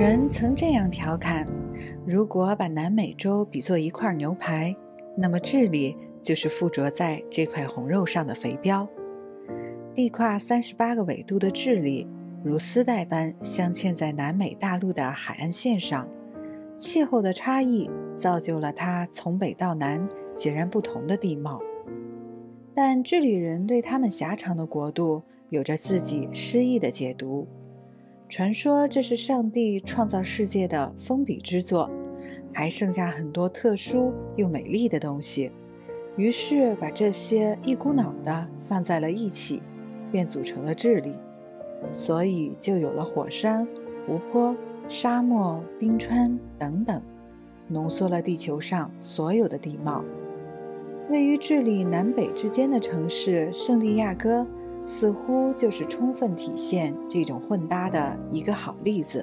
人曾这样调侃：如果把南美洲比作一块牛排，那么智利就是附着在这块红肉上的肥膘。地跨38个纬度的智利，如丝带般镶嵌在南美大陆的海岸线上，气候的差异造就了它从北到南截然不同的地貌。但智利人对他们狭长的国度有着自己诗意的解读，传说这是上帝创造世界的封笔之作，还剩下很多特殊又美丽的东西，于是把这些一股脑地放在了一起，便组成了智利。所以就有了火山、湖泊、沙漠、冰川等等，浓缩了地球上所有的地貌。位于智利南北之间的城市圣地亚哥，似乎就是充分体现这种混搭的一个好例子。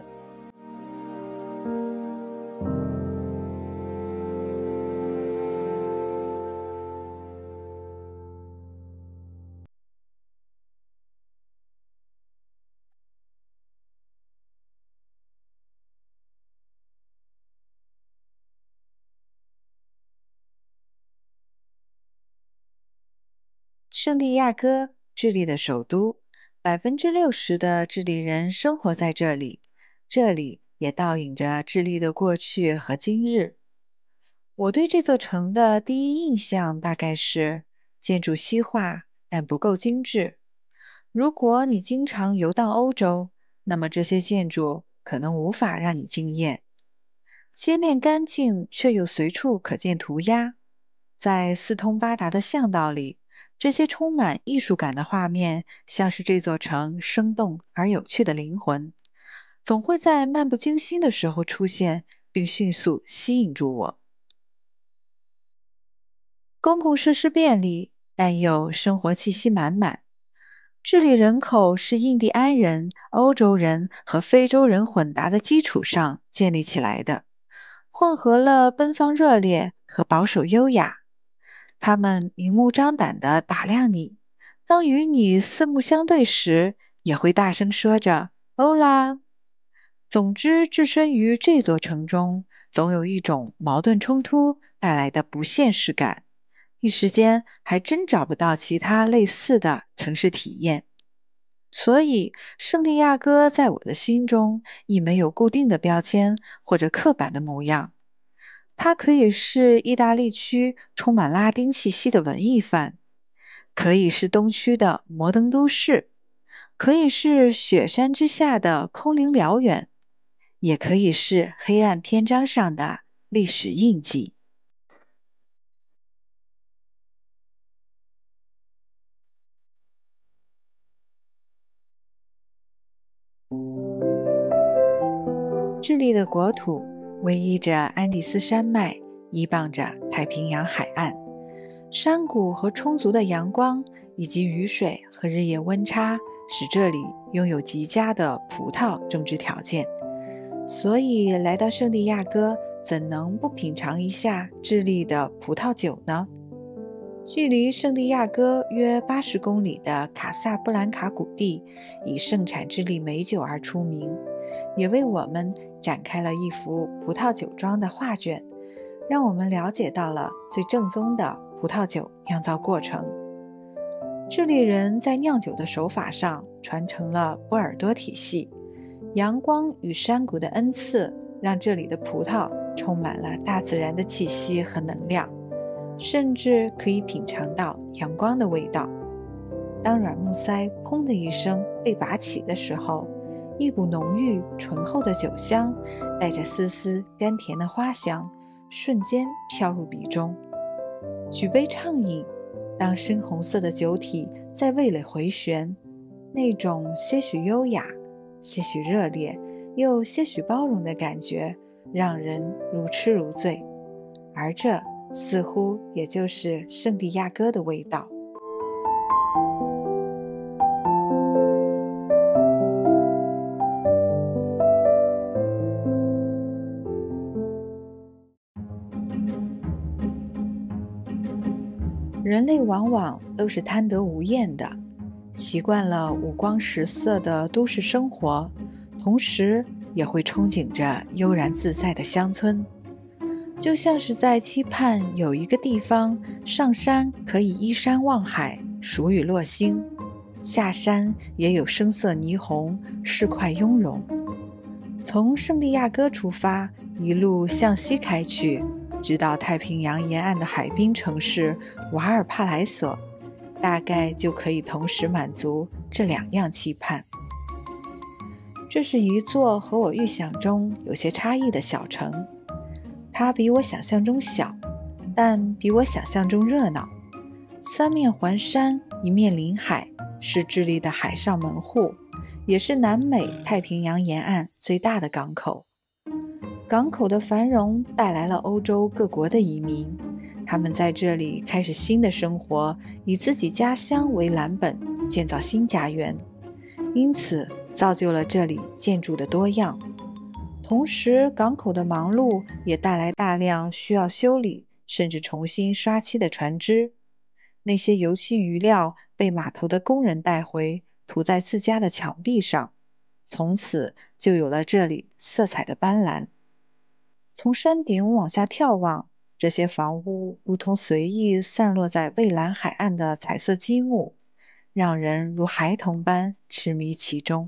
圣地亚哥，智利的首都，60%的智利人生活在这里，这里也倒映着智利的过去和今日。我对这座城的第一印象大概是建筑西化，但不够精致。如果你经常游荡欧洲，那么这些建筑可能无法让你惊艳。街面干净，却又随处可见涂鸦。在四通八达的巷道里，这些充满艺术感的画面，像是这座城生动而有趣的灵魂，总会在漫不经心的时候出现，并迅速吸引住我。公共设施便利，但又生活气息满满。智利人口是印第安人、欧洲人和非洲人混杂的基础上建立起来的，混合了奔放热烈和保守优雅。他们明目张胆地打量你，当与你四目相对时，也会大声说着“欧啦”。总之，置身于这座城中，总有一种矛盾冲突带来的不现实感。一时间还真找不到其他类似的城市体验。所以，圣地亚哥在我的心中亦没有固定的标签或者刻板的模样。它可以是意大利区充满拉丁气息的文艺范，可以是东区的摩登都市，可以是雪山之下的空灵辽远，也可以是黑暗篇章上的历史印记。智利的国土偎依着安第斯山脉，依傍着太平洋海岸，山谷和充足的阳光，以及雨水和日夜温差，使这里拥有极佳的葡萄种植条件。所以来到圣地亚哥，怎能不品尝一下智利的葡萄酒呢？距离圣地亚哥约80公里的卡萨布兰卡谷地，以盛产智利美酒而出名，也为我们展开了一幅葡萄酒庄的画卷，让我们了解到了最正宗的葡萄酒酿造过程。智利人在酿酒的手法上传承了波尔多体系，阳光与山谷的恩赐让这里的葡萄充满了大自然的气息和能量，甚至可以品尝到阳光的味道。当软木塞砰的一声被拔起的时候，一股浓郁醇厚的酒香带着丝丝甘甜的花香瞬间飘入鼻中。举杯畅饮，当深红色的酒体在味蕾回旋，那种些许优雅、些许热烈又些许包容的感觉让人如痴如醉，而这似乎也就是圣地亚哥的味道。人类往往都是贪得无厌的，习惯了五光十色的都市生活，同时也会憧憬着悠然自在的乡村，就像是在期盼有一个地方上山可以依山望海，数雨落星，下山也有声色霓虹，市侩雍容。从圣地亚哥出发，一路向西开去，直到太平洋沿岸的海滨城市瓦尔帕莱索，大概就可以同时满足这2样期盼。这是一座和我预想中有些差异的小城，它比我想象中小，但比我想象中热闹。3面环山，1面临海，是智利的海上门户，也是南美太平洋沿岸最大的港口。港口的繁荣带来了欧洲各国的移民，他们在这里开始新的生活，以自己家乡为蓝本，建造新家园，因此造就了这里建筑的多样。同时，港口的忙碌也带来大量需要修理甚至重新刷漆的船只。那些油漆余料被码头的工人带回，涂在自家的墙壁上，从此就有了这里色彩的斑斓。从山顶往下眺望，这些房屋如同随意散落在蔚蓝海岸的彩色积木，让人如孩童般痴迷其中。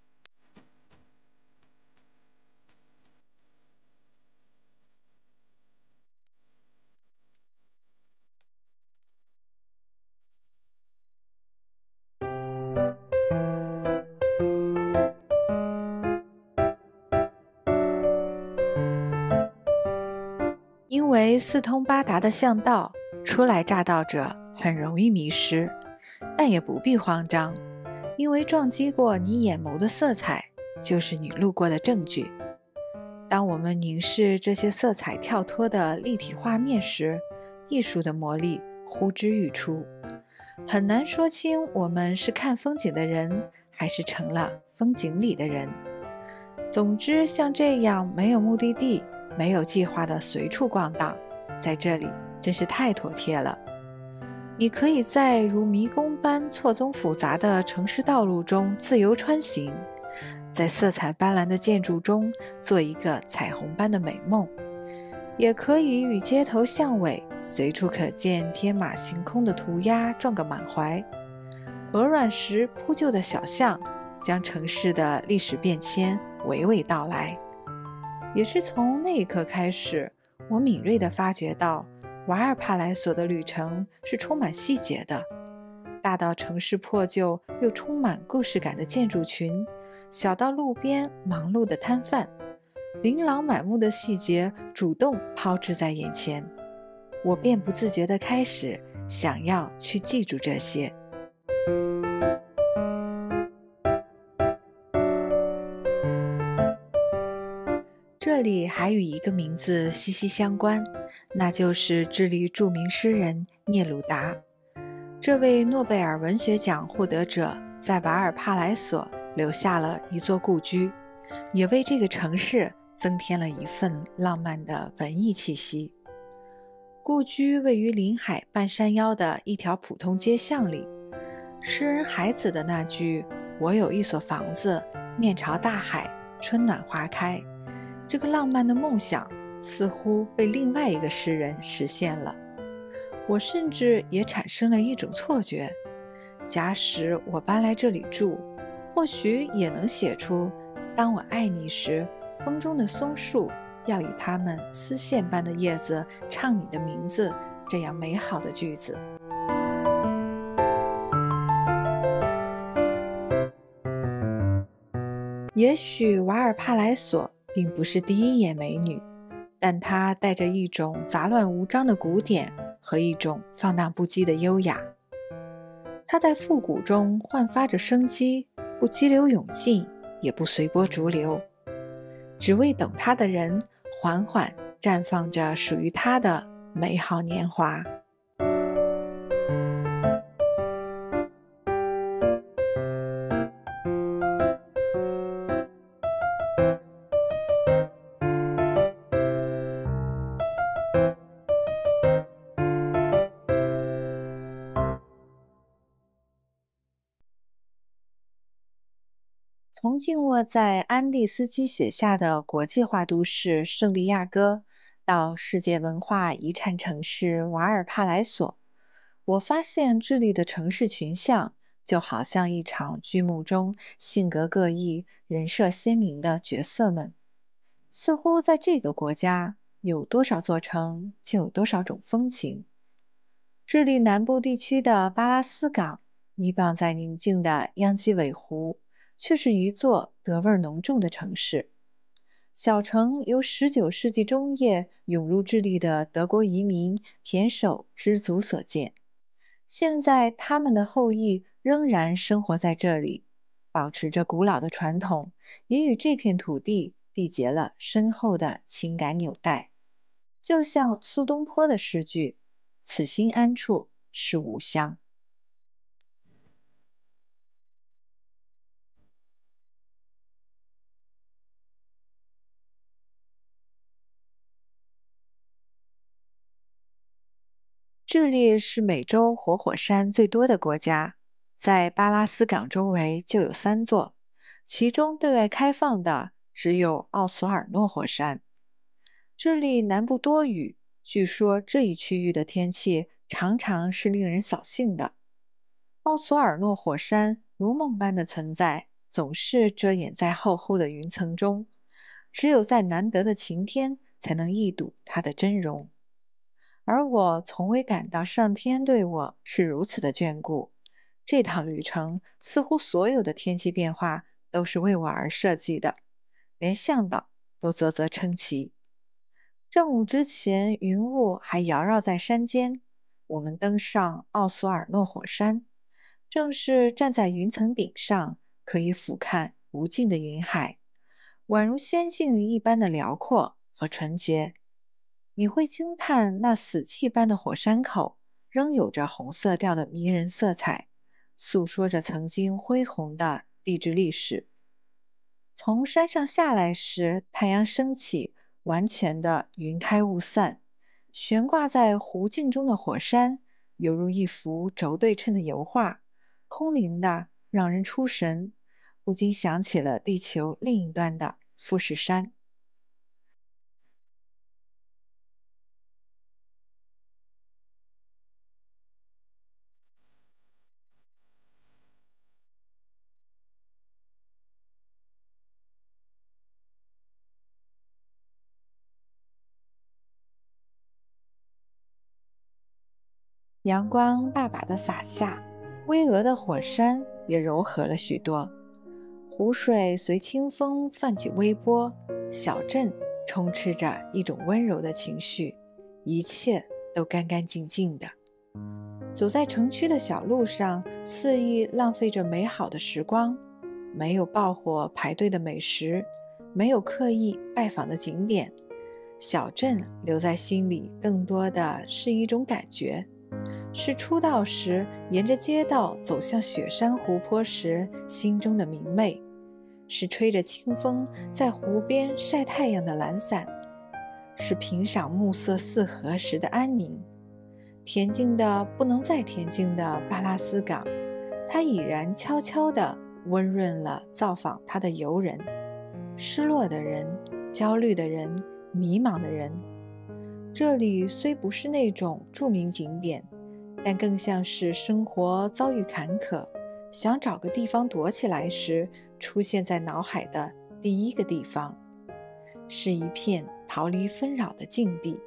因为四通八达的巷道，初来乍到者很容易迷失，但也不必慌张，因为撞击过你眼眸的色彩，就是你路过的证据。当我们凝视这些色彩跳脱的立体画面时，艺术的魔力呼之欲出，很难说清我们是看风景的人，还是成了风景里的人。总之，像这样没有目的地、没有计划的随处逛荡，在这里真是太妥帖了。你可以在如迷宫般错综复杂的城市道路中自由穿行，在色彩斑斓的建筑中做一个彩虹般的美梦，也可以与街头巷尾随处可见天马行空的涂鸦撞个满怀。鹅卵石铺就的小巷，将城市的历史变迁娓娓道来。也是从那一刻开始，我敏锐地发觉到瓦尔帕莱索的旅程是充满细节的，大到城市破旧又充满故事感的建筑群，小到路边忙碌的摊贩，琳琅满目的细节主动抛掷在眼前，我便不自觉地开始想要去记住这些。这里还与一个名字息息相关，那就是智利著名诗人聂鲁达。这位诺贝尔文学奖获得者在瓦尔帕莱索留下了一座故居，也为这个城市增添了一份浪漫的文艺气息。故居位于临海半山腰的一条普通街巷里，诗人海子的那句“我有一所房子，面朝大海，春暖花开”，这个浪漫的梦想似乎被另外一个诗人实现了。我甚至也产生了一种错觉，假使我搬来这里住，或许也能写出当我爱你时，风中的松树要以它们丝线般的叶子唱你的名字这样美好的句子。也许瓦尔帕莱索并不是第一眼美女，但它带着一种杂乱无章的古典和一种放荡不羁的优雅。它在复古中焕发着生机，不激流勇进，也不随波逐流，只为等它的人缓缓绽放着属于它的美好年华。 从静卧在安第斯积雪下的国际化都市圣地亚哥，到世界文化遗产城市瓦尔帕莱索，我发现智利的城市群像就好像一场剧目中性格各异、人设鲜明的角色们。似乎在这个国家，有多少座城，就有多少种风情。智利南部地区的巴拉斯港，依傍在宁静的央基韦湖，却是一座德味浓重的城市。小城由19世纪中叶涌入智利的德国移民胼手知足所建。现在，他们的后裔仍然生活在这里，保持着古老的传统，也与这片土地缔结了深厚的情感纽带。就像苏东坡的诗句：“此心安处是吾乡。”智利是美洲活火山最多的国家，在巴拉斯港周围就有3座，其中对外开放的只有奥索尔诺火山。智利南部多雨，据说这一区域的天气常常是令人扫兴的。奥索尔诺火山如梦般的存在，总是遮掩在厚厚的云层中，只有在难得的晴天才能一睹它的真容。而我从未感到上天对我是如此的眷顾。这趟旅程似乎所有的天气变化都是为我而设计的，连向导都啧啧称奇。正午之前，云雾还缭绕在山间。我们登上奥索尔诺火山，正是站在云层顶上，可以俯瞰无尽的云海，宛如仙境一般的辽阔和纯洁。你会惊叹那死气般的火山口仍有着红色调的迷人色彩，诉说着曾经恢宏的地质历史。从山上下来时，太阳升起，完全的云开雾散，悬挂在湖镜中的火山犹如一幅轴对称的油画，空灵的让人出神，不禁想起了地球另一端的富士山。阳光大把地洒下，巍峨的火山也柔和了许多。湖水随清风泛起微波，小镇充斥着一种温柔的情绪，一切都干干净净的。走在城区的小路上，肆意浪费着美好的时光，没有爆火排队的美食，没有刻意拜访的景点。小镇留在心里更多的是一种感觉，是出道时沿着街道走向雪山湖泊时心中的明媚，是吹着清风在湖边晒太阳的懒散，是品赏暮色四合时的安宁。恬静的不能再恬静的巴拉斯港，它已然悄悄地温润了造访它的游人，失落的人，焦虑的人，迷茫的人。这里虽不是那种著名景点，但更像是生活遭遇坎坷，想找个地方躲起来时出现在脑海的第一个地方，是一片逃离纷扰的境地。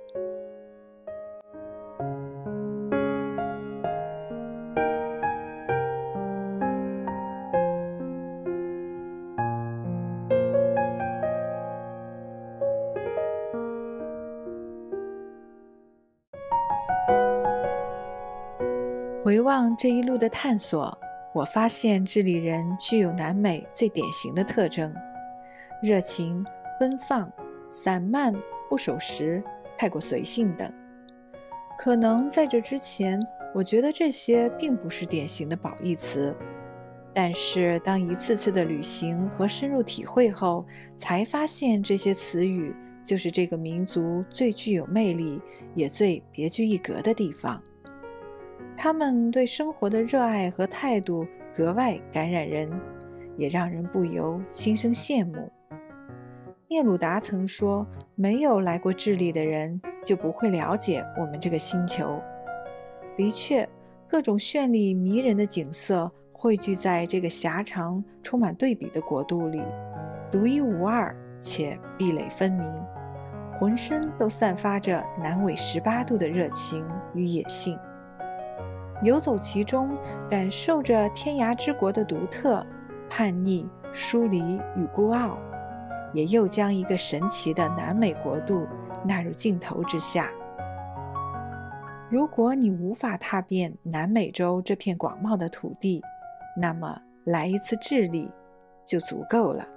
回望这一路的探索，我发现智利人具有南美最典型的特征：热情、奔放、散漫、不守时、太过随性等。可能在这之前，我觉得这些并不是典型的褒义词，但是当一次次的旅行和深入体会后，才发现这些词语就是这个民族最具有魅力，也最别具一格的地方。他们对生活的热爱和态度格外感染人， 也让人不由心生羡慕。聂鲁达曾说，没有来过智利的人就不会了解我们这个星球。的确，各种绚丽迷人的景色汇聚在这个狭长、充满对比的国度里，独一无二且壁垒分明，浑身都散发着南纬18度的热情与野性。游走其中，感受着天涯之国的独特、叛逆、疏离与孤傲，也又将一个神奇的南美国度纳入镜头之下。如果你无法踏遍南美洲这片广袤的土地，那么来一次智利就足够了。